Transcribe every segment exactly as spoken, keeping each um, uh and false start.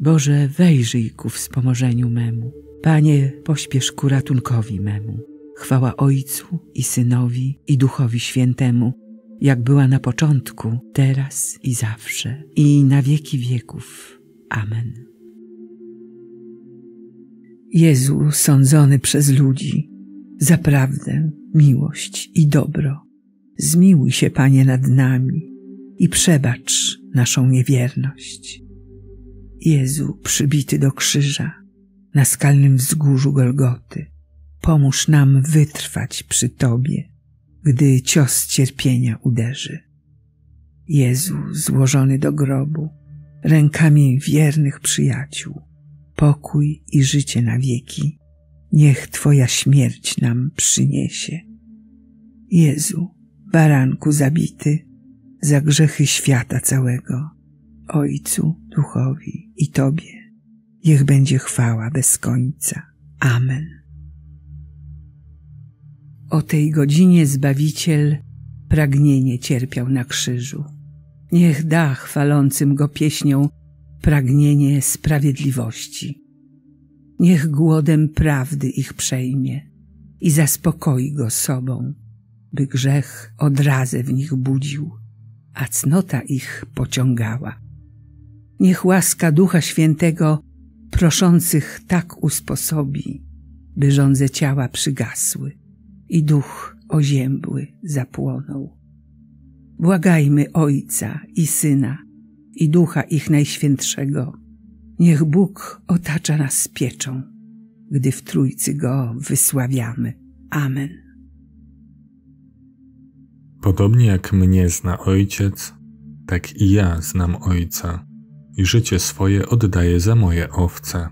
Boże, wejrzyj ku wspomożeniu memu. Panie, pośpiesz ku ratunkowi memu. Chwała Ojcu i Synowi i Duchowi Świętemu, jak była na początku, teraz i zawsze, i na wieki wieków. Amen. Jezu, sądzony przez ludzi, za prawdę, miłość i dobro, zmiłuj się, Panie, nad nami i przebacz naszą niewierność. Jezu, przybity do krzyża, na skalnym wzgórzu Golgoty, pomóż nam wytrwać przy Tobie, gdy cios cierpienia uderzy. Jezu, złożony do grobu, rękami wiernych przyjaciół, pokój i życie na wieki, niech Twoja śmierć nam przyniesie. Jezu, baranku zabity, za grzechy świata całego, Ojcu, Duchowi i Tobie, niech będzie chwała bez końca. Amen. O tej godzinie Zbawiciel pragnienie cierpiał na krzyżu. Niech da chwalącym Go pieśnią pragnienie sprawiedliwości. Niech głodem prawdy ich przejmie i zaspokoi Go sobą, by grzech odrazę w nich budził, a cnota ich pociągała. Niech łaska Ducha Świętego proszących tak usposobi, by żądze ciała przygasły i duch oziębły zapłonął. Błagajmy Ojca i Syna i Ducha ich Najświętszego. Niech Bóg otacza nas pieczą, gdy w Trójcy Go wysławiamy. Amen. Podobnie jak mnie zna Ojciec, tak i ja znam Ojca i życie swoje oddaję za moje owce.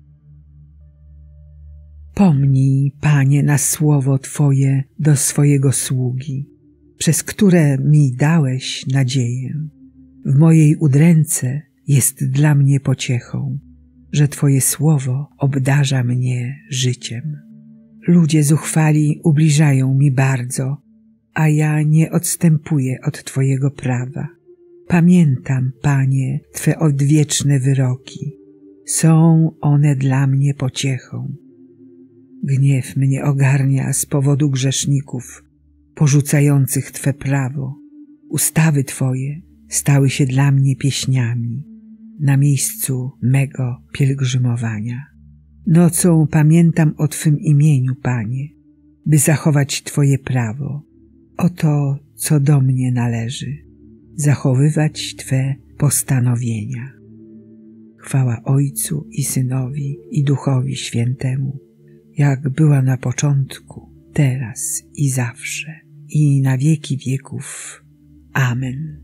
Pomnij, Panie, na słowo Twoje do swojego sługi, przez które mi dałeś nadzieję. W mojej udręce jest dla mnie pociechą, że Twoje słowo obdarza mnie życiem. Ludzie zuchwali ubliżają mi bardzo, a ja nie odstępuję od Twojego prawa. Pamiętam, Panie, Twe odwieczne wyroki. Są one dla mnie pociechą. Gniew mnie ogarnia z powodu grzeszników, porzucających Twe prawo. Ustawy Twoje stały się dla mnie pieśniami na miejscu mego pielgrzymowania. Nocą pamiętam o Twym imieniu, Panie, by zachować Twoje prawo. Oto, co do mnie należy, zachowywać Twe postanowienia. Chwała Ojcu i Synowi i Duchowi Świętemu, jak była na początku, teraz i zawsze, i na wieki wieków. Amen.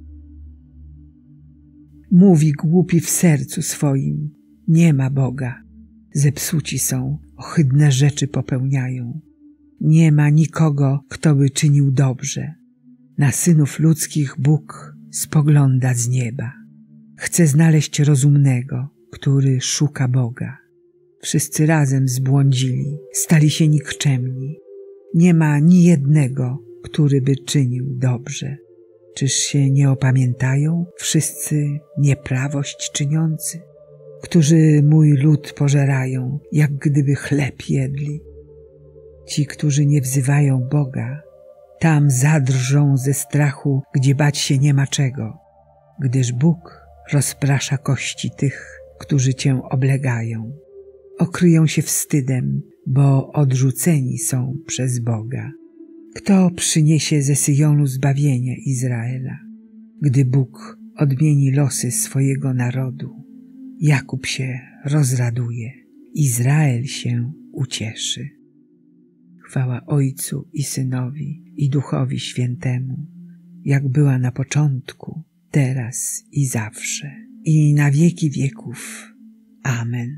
Mówi głupi w sercu swoim, nie ma Boga. Zepsuci są, ohydne rzeczy popełniają. Nie ma nikogo, kto by czynił dobrze. Na synów ludzkich Bóg spogląda z nieba. Chce znaleźć rozumnego, który szuka Boga. Wszyscy razem zbłądzili, stali się nikczemni. Nie ma ni jednego, który by czynił dobrze. Czyż się nie opamiętają wszyscy nieprawość czyniący, którzy mój lud pożerają, jak gdyby chleb jedli? Ci, którzy nie wzywają Boga, tam zadrżą ze strachu, gdzie bać się nie ma czego, gdyż Bóg rozprasza kości tych, którzy Cię oblegają. Okryją się wstydem, bo odrzuceni są przez Boga. Kto przyniesie ze Syjonu zbawienie Izraela, gdy Bóg odmieni losy swojego narodu? Jakub się rozraduje, Izrael się ucieszy. Chwała Ojcu i Synowi i Duchowi Świętemu, jak była na początku, teraz i zawsze, i na wieki wieków. Amen.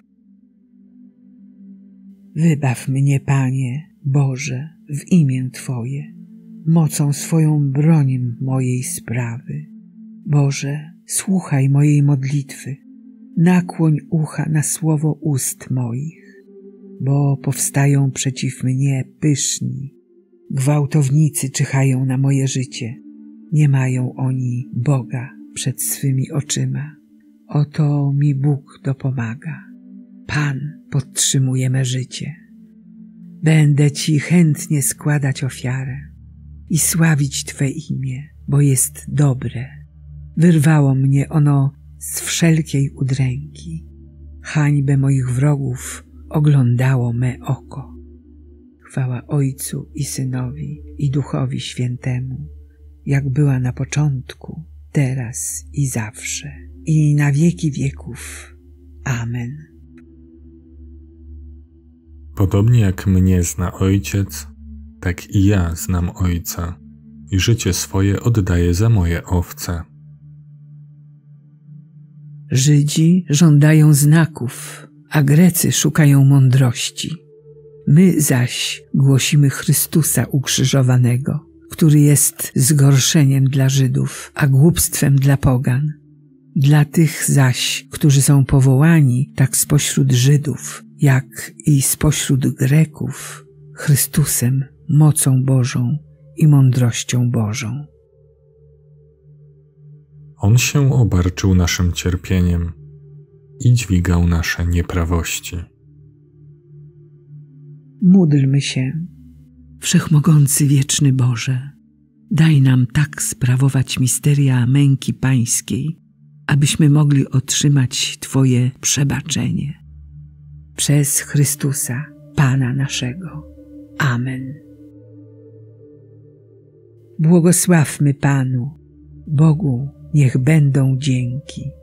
Wybaw mnie, Panie, Boże, w imię Twoje, mocą swoją broń mojej sprawy. Boże, słuchaj mojej modlitwy, nakłoń ucha na słowo ust moich, bo powstają przeciw mnie pyszni, gwałtownicy czyhają na moje życie, nie mają oni Boga przed swymi oczyma. Oto mi Bóg dopomaga. Pan podtrzymuje me życie. Będę Ci chętnie składać ofiarę i sławić Twe imię, bo jest dobre. Wyrwało mnie ono z wszelkiej udręki. Hańbę moich wrogów oglądało me oko. Chwała Ojcu i Synowi i Duchowi Świętemu, jak była na początku, teraz i zawsze, i na wieki wieków. Amen. Podobnie jak mnie zna Ojciec, tak i ja znam Ojca i życie swoje oddaję za moje owce. Żydzi żądają znaków, a Grecy szukają mądrości. My zaś głosimy Chrystusa ukrzyżowanego, który jest zgorszeniem dla Żydów, a głupstwem dla pogan. Dla tych zaś, którzy są powołani, tak spośród Żydów, jak i spośród Greków, Chrystusem, mocą Bożą i mądrością Bożą. On się obarczył naszym cierpieniem i dźwigał nasze nieprawości. Módlmy się. Wszechmogący wieczny Boże, daj nam tak sprawować misteria męki Pańskiej, abyśmy mogli otrzymać Twoje przebaczenie. Przez Chrystusa, Pana naszego. Amen. Błogosławmy Panu, Bogu niech będą dzięki.